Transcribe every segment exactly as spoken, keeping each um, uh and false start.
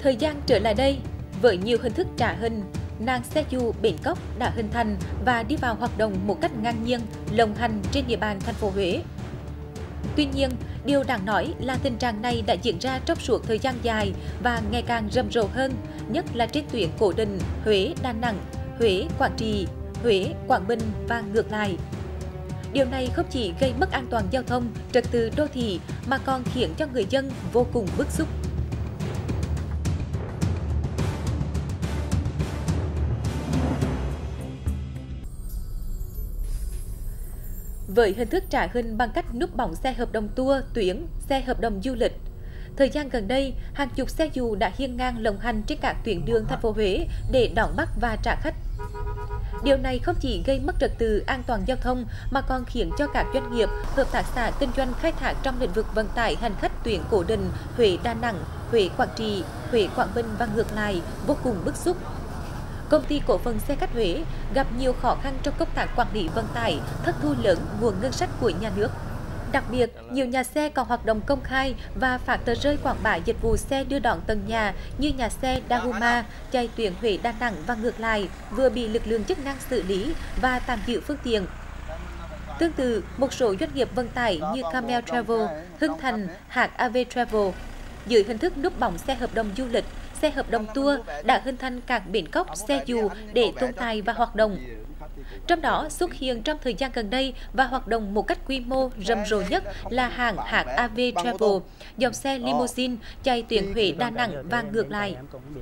Thời gian trở lại đây, với nhiều hình thức trả hình, nàng xe dù bến cóc đã hình thành và đi vào hoạt động một cách ngang nhiên, lộng hành trên địa bàn thành phố Huế. Tuy nhiên, điều đáng nói là tình trạng này đã diễn ra trong suốt thời gian dài và ngày càng rầm rộ hơn, nhất là trên tuyến cố định Huế Đà Nẵng, Huế Quảng Trị, Huế Quảng Bình và ngược lại. Điều này không chỉ gây mất an toàn giao thông, trật tự đô thị mà còn khiến cho người dân vô cùng bức xúc. Với hình thức trả hình bằng cách núp bóng xe hợp đồng tour, tuyến, xe hợp đồng du lịch, thời gian gần đây, hàng chục xe dù đã hiên ngang lộng hành trên các tuyến đường thành phố Huế để đón bắt và trả khách. Điều này không chỉ gây mất trật tự an toàn giao thông mà còn khiến cho các doanh nghiệp, hợp tác xã kinh doanh khai thác trong lĩnh vực vận tải hành khách tuyến cố định Huế Đà Nẵng, Huế Quảng Trị, Huế Quảng Bình và ngược lại vô cùng bức xúc. Công ty cổ phần xe khách Huế gặp nhiều khó khăn trong công tác quản lý vận tải, thất thu lớn nguồn ngân sách của nhà nước. Đặc biệt, nhiều nhà xe còn hoạt động công khai và phát tờ rơi quảng bá dịch vụ xe đưa đón tận nhà như nhà xe Dahuma chạy tuyến Huế Đà Nẵng và ngược lại vừa bị lực lượng chức năng xử lý và tạm giữ phương tiện. Tương tự, một số doanh nghiệp vận tải như Camel Travel, Hưng Thành, hát a vê Travel dưới hình thức núp bóng xe hợp đồng du lịch, xe hợp đồng tour đã hình thành các bến cóc xe dù để tồn tại và hoạt động. Trong đó xuất hiện trong thời gian gần đây và hoạt động một cách quy mô rầm rộ nhất là hãng hát a vê Travel, dòng xe limousine chạy tuyến Huế Đà Nẵng và ngược lại.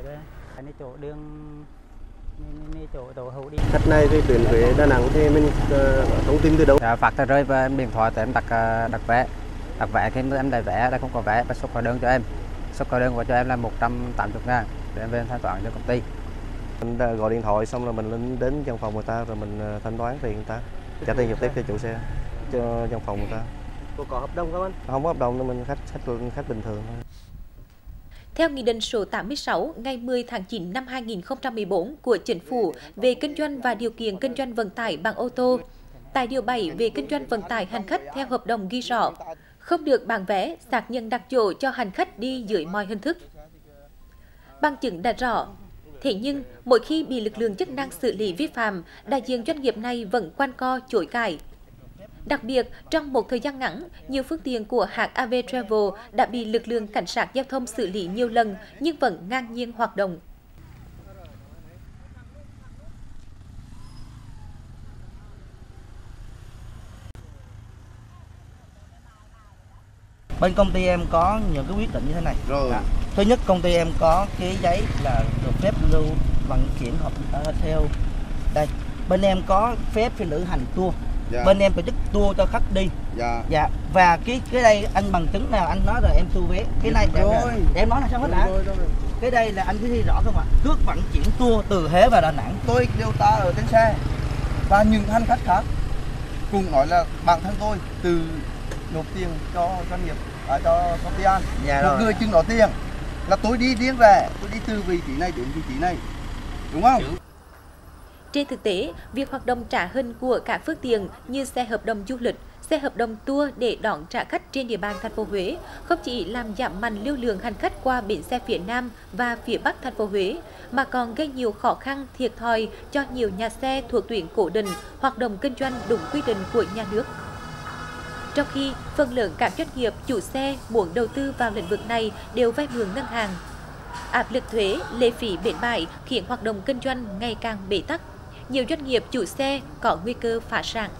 Khách này thì tuyến Huế Đà Nẵng thì mình uh, thông tin từ đâu? À, phát tờ rơi và em điện thoại thì em đặt đặt vé, đặt vé khi em đặt vé đã không có vé, và xuất hóa đơn cho em, xuất hóa đơn của cho em là một trăm tám mươi ngàn để em về thanh toán cho công ty. Mình đã gọi điện thoại xong rồi mình lên đến văn phòng người ta rồi mình thanh toán tiền người ta, trả tiền trực tiếp cho chủ xe, cho văn phòng người ta. Cô có hợp đồng không anh? Không có hợp đồng nên mình khách khách khách bình thường thôi. Theo Nghị định số tám mươi sáu ngày mười tháng chín năm hai nghìn không trăm mười bốn của Chính phủ về kinh doanh và điều kiện kinh doanh vận tải bằng ô tô, tại điều bảy về kinh doanh vận tải hành khách theo hợp đồng ghi rõ, không được bán vé, xác nhận đặt chỗ cho hành khách đi dưới mọi hình thức. Bằng chứng đã rõ. Thế nhưng, mỗi khi bị lực lượng chức năng xử lý vi phạm, đại diện doanh nghiệp này vẫn quanh co chối cãi. Đặc biệt, trong một thời gian ngắn, nhiều phương tiện của hát a vê Travel đã bị lực lượng cảnh sát giao thông xử lý nhiều lần nhưng vẫn ngang nhiên hoạt động. Bên công ty em có những cái quyết định như thế này. Rồi. À, thứ nhất, công ty em có cái giấy là được phép lưu vận chuyển hợp uh, theo đây. Bên em có phép phải lữ hành tour. Dạ. Bên em tổ chức tour cho khách đi. Dạ. Dạ. Và cái cái đây anh bằng chứng nào anh nói rồi em thu vé. Cái này rồi. Em, em nói là sao hết đã. Cái đây là anh cứ ghi rõ không ạ? Cước vận chuyển tour từ Huế vào Đà Nẵng. Tôi đều ta ở trên xe và những hành khách khác cùng nói là bản thân tôi từ nộp tiền cho doanh nghiệp, à, cho công ty An. Dạ một rồi. người chừng đó tiền là tôi đi riêng về, tôi đi từ vị trí này đến vị trí này, đúng không? Trên thực tế, việc hoạt động trả hình của các phương tiện như xe hợp đồng du lịch, xe hợp đồng tour để đón trả khách trên địa bàn thành phố Huế không chỉ làm giảm mạnh lưu lượng hành khách qua bến xe phía Nam và phía Bắc thành phố Huế, mà còn gây nhiều khó khăn thiệt thòi cho nhiều nhà xe thuộc tuyến cố định hoạt động kinh doanh đúng quy định của nhà nước. Trong khi phần lớn các doanh nghiệp chủ xe muốn đầu tư vào lĩnh vực này đều vay mượn ngân hàng, áp lực thuế, lệ phí bến bãi khiến hoạt động kinh doanh ngày càng bế tắc. Nhiều doanh nghiệp chủ xe có nguy cơ phá sản.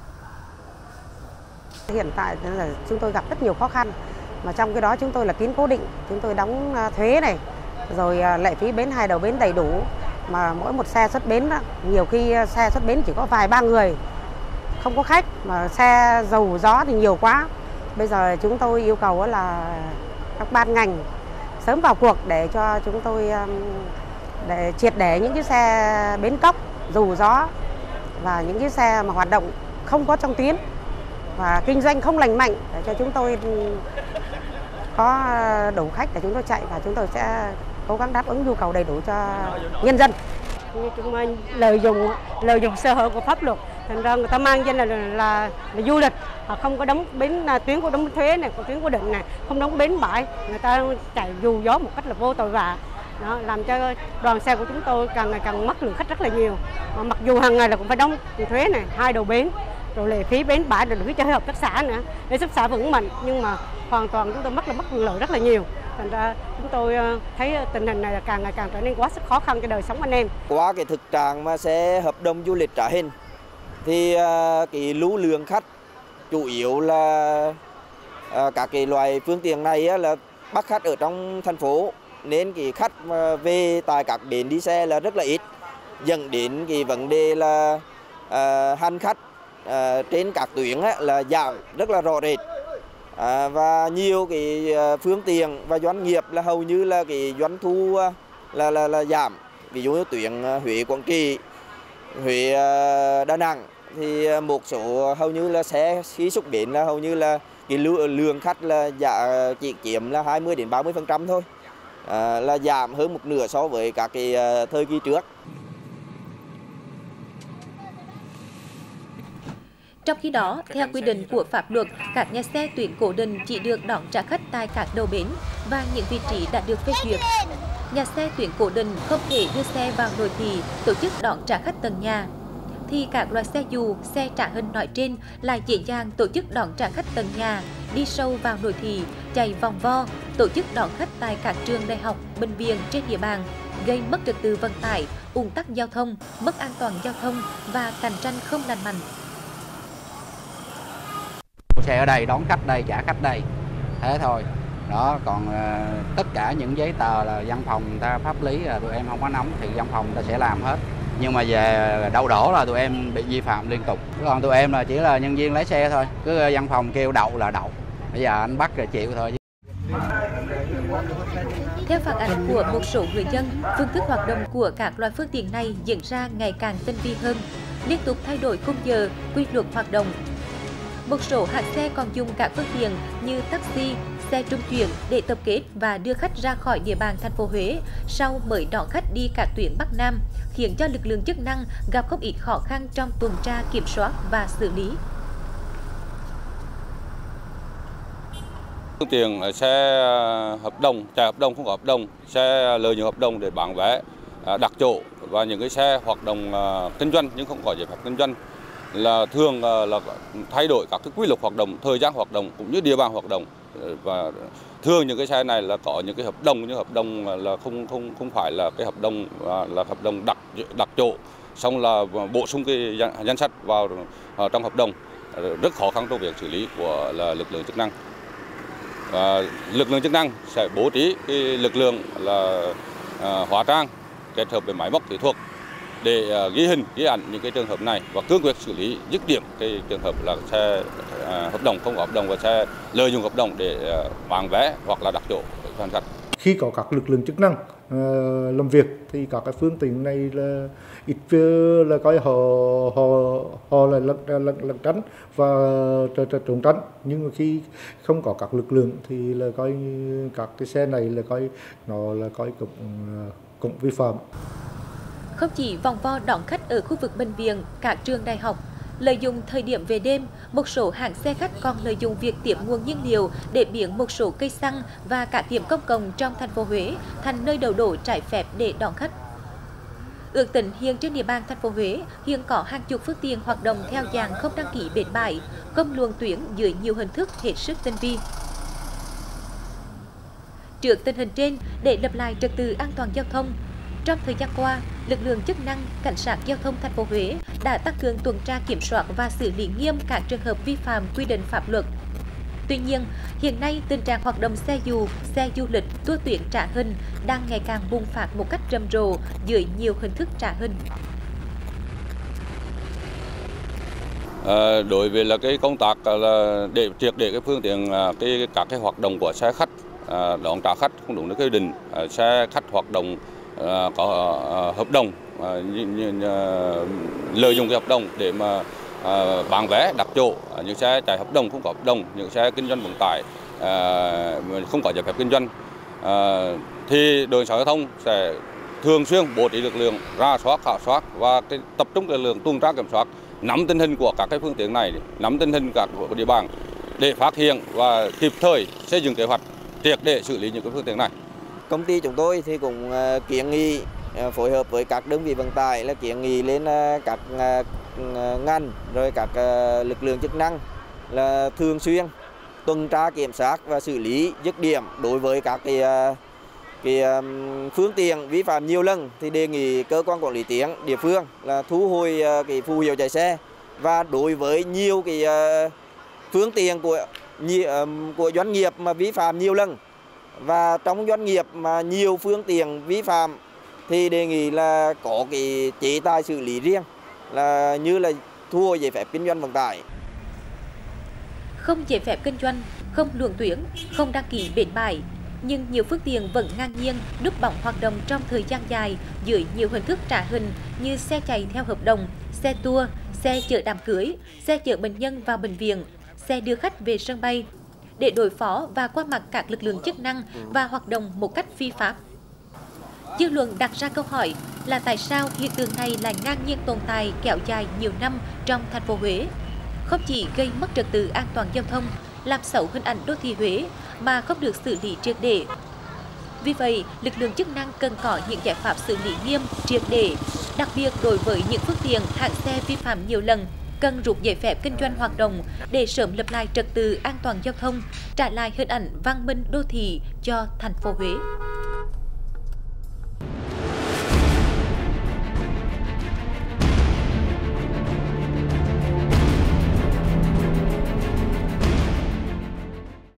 Hiện tại là chúng tôi gặp rất nhiều khó khăn, mà trong cái đó chúng tôi là tuyến cố định, chúng tôi đóng thuế này, rồi lệ phí bến hai đầu bến đầy đủ, mà mỗi một xe xuất bến đó, nhiều khi xe xuất bến chỉ có vài ba người, không có khách, mà xe dầu gió thì nhiều quá. Bây giờ chúng tôi yêu cầu là các ban ngành sớm vào cuộc để cho chúng tôi để triệt để những cái xe bến cóc, dù gió và những cái xe mà hoạt động không có trong tuyến và kinh doanh không lành mạnh để cho chúng tôi có đủ khách để chúng tôi chạy, và chúng tôi sẽ cố gắng đáp ứng nhu cầu đầy đủ cho nhân dân. Chúng lợi dụng lợi dụng sơ hở của pháp luật, thành ra người ta mang danh là, là, là, là du lịch, họ không có đóng bến tuyến của đóng thuế này, của tuyến cố định này, không đóng bến bãi, người ta chạy dù gió một cách là vô tội vạ. Đó, làm cho đoàn xe của chúng tôi càng ngày càng mất lượng khách rất là nhiều. Mà mặc dù hàng ngày là cũng phải đóng thuế này, hai đầu bến, rồi lệ phí bến bãi, rồi phí cho hợp tác xã nữa để giúp xã vững mạnh, nhưng mà hoàn toàn chúng tôi mất là mất lợi rất là nhiều. Thành ra chúng tôi thấy tình hình này là càng ngày càng trở nên quá sức khó khăn cho đời sống anh em. Qua cái thực trạng mà xe hợp đồng du lịch trả hình thì cái lưu lượng khách chủ yếu là các cái loại phương tiện này là bắt khách ở trong thành phố, nên cái khách mà về tại các bến đi xe là rất là ít, dẫn đến cái vấn đề là uh, hành khách uh, trên các tuyến là giảm rất là rõ rệt. À, và nhiều cái phương tiện và doanh nghiệp là hầu như là cái doanh thu là là là giảm. Ví dụ như tuyến Huế Quảng Trị, Huế Đà Nẵng thì một số hầu như là xe khi xuất bến là hầu như là cái lượng khách là giá chỉ chiếm là hai mươi đến ba mươi phần trăm thôi, à, là giảm hơn một nửa so với các cái thời kỳ trước. Trong khi đó, theo quy định của pháp luật, các nhà xe tuyến cố định chỉ được đón trả khách tại các đầu bến và những vị trí đã được phê duyệt. Nhà xe tuyến cố định không thể đưa xe vào nội thị tổ chức đón trả khách tận nhà, thì các loại xe dù, xe trả hình nói trên lại dễ dàng tổ chức đón trả khách tận nhà, đi sâu vào nội thị, chạy vòng vo, tổ chức đón khách tại các trường đại học, bệnh viện trên địa bàn, gây mất trật tự vận tải, ùn tắc giao thông, mất an toàn giao thông và cạnh tranh không lành mạnh. Xe ở đây, đón khách đây, trả khách đây, thế thôi. Đó, còn uh, tất cả những giấy tờ là văn phòng người ta pháp lý là tụi em không có nắm thì văn phòng người ta sẽ làm hết. Nhưng mà về đậu đổ là tụi em bị vi phạm liên tục. Còn tụi em là chỉ là nhân viên lái xe thôi, cứ văn phòng kêu đậu là đậu. Bây giờ anh bắt rồi chịu thôi. Theo phản ánh của một số người dân, phương thức hoạt động của các loại phương tiện này diễn ra ngày càng tinh vi hơn, liên tục thay đổi khung giờ, quy luật hoạt động. Một số hãng xe còn dùng các phương tiện như taxi, xe trung chuyển để tập kết và đưa khách ra khỏi địa bàn thành phố Huế, sau mới đón khách đi các tuyến Bắc Nam, khiến cho lực lượng chức năng gặp không ít khó khăn trong tuần tra, kiểm soát và xử lý. Phương tiện xe hợp đồng, chạy hợp đồng không có hợp đồng, xe lợi dụng hợp đồng để bán vé, đặt chỗ và những cái xe hoạt động kinh doanh nhưng không có giấy phép kinh doanh là thường là thay đổi các cái quy luật hoạt động, thời gian hoạt động cũng như địa bàn hoạt động, và thường những cái xe này là có những cái hợp đồng nhưng hợp đồng là không không không phải là cái hợp đồng là hợp đồng đặt đặt chỗ, xong là bổ sung cái danh sách vào trong hợp đồng, rất khó khăn trong việc xử lý của là lực lượng chức năng. Và lực lượng chức năng sẽ bố trí cái lực lượng là à, hóa trang kết hợp với máy móc kỹ thuật để uh, ghi hình, ghi ảnh những cái trường hợp này và cương quyết xử lý dứt điểm cái trường hợp là xe uh, hợp đồng không có hợp đồng và xe lợi dụng hợp đồng để uh, bán vé hoặc là đặt chỗ cho hành khách. Khi có các lực lượng chức năng uh, làm việc thì các cái phương tiện này là ít là coi họ họ họ là lẩn lẩn lẩn tránh và trốn tránh, nhưng mà khi không có các lực lượng thì là coi các cái xe này là coi nó là coi cũng cũng vi phạm. Không chỉ vòng vo đón khách ở khu vực bệnh viện, các trường đại học, lợi dụng thời điểm về đêm, một số hãng xe khách còn lợi dụng việc tiếp nguồn nhiên liệu để biến một số cây xăng và các điểm công cộng trong thành phố Huế thành nơi đậu đổ trái phép để đón khách. Ước tính hiện trên địa bàn thành phố Huế hiện có hàng chục phương tiện hoạt động theo dạng không đăng ký bến bãi, không luồng tuyến dưới nhiều hình thức hết sức tinh vi. Trước tình hình trên, để lập lại trật tự an toàn giao thông, trong thời gian qua, lực lượng chức năng, cảnh sát giao thông thành phố Huế đã tăng cường tuần tra kiểm soát và xử lý nghiêm các trường hợp vi phạm quy định pháp luật. Tuy nhiên, hiện nay tình trạng hoạt động xe dù, xe du lịch, tour tuyến trả hình đang ngày càng bùng phát một cách rầm rộ dưới nhiều hình thức trả hình. À, đối với là cái công tác là để triệt để cái phương tiện cái các cái hoạt động của xe khách à, đón trả khách không đúng với quy định, à, xe khách hoạt động à, có à, hợp đồng à, như, như, à, lợi dụng cái hợp đồng để mà à, bán vé đặt chỗ, à, những xe chạy hợp đồng không có hợp đồng, những xe kinh doanh vận tải à, không có giấy phép kinh doanh, à, thì đội cảnh sát giao thông sẽ thường xuyên bố trí lực lượng ra soát, khảo soát và cái tập trung lực lượng tuần tra kiểm soát, nắm tình hình của các cái phương tiện này, nắm tình hình các của địa bàn để phát hiện và kịp thời xây dựng kế hoạch triệt để xử lý những cái phương tiện này. Công ty chúng tôi thì cũng kiến nghị phối hợp với các đơn vị vận tải là kiến nghị lên các ngành rồi các lực lượng chức năng là thường xuyên tuần tra kiểm soát và xử lý dứt điểm đối với các cái cái phương tiện vi phạm nhiều lần, thì đề nghị cơ quan quản lý tuyến địa phương là thu hồi cái phù hiệu chạy xe. Và đối với nhiều cái phương tiện của của doanh nghiệp mà vi phạm nhiều lần, và trong doanh nghiệp mà nhiều phương tiện vi phạm thì đề nghị là có cái chế tài xử lý riêng, là như là thu hồi giấy phép kinh doanh vận tải. Không giấy phép kinh doanh, không luồng tuyến, không đăng ký bến bãi, nhưng nhiều phương tiện vẫn ngang nhiên núp bóng hoạt động trong thời gian dài dưới nhiều hình thức trả hình như xe chạy theo hợp đồng, xe tour, xe chở đám cưới, xe chở bệnh nhân vào bệnh viện, xe đưa khách về sân bay, để đối phó và qua mặt các lực lượng chức năng và hoạt động một cách phi pháp. Dư luận đặt ra câu hỏi là tại sao hiện tượng này lại ngang nhiên tồn tại kéo dài nhiều năm trong thành phố Huế, không chỉ gây mất trật tự an toàn giao thông, làm xấu hình ảnh đô thị Huế mà không được xử lý triệt để. Vì vậy, lực lượng chức năng cần có những giải pháp xử lý nghiêm, triệt để, đặc biệt đối với những phương tiện hãng xe vi phạm nhiều lần, cần rút giấy phép kinh doanh hoạt động để sớm lập lại trật tự an toàn giao thông, trả lại hình ảnh văn minh đô thị cho thành phố Huế.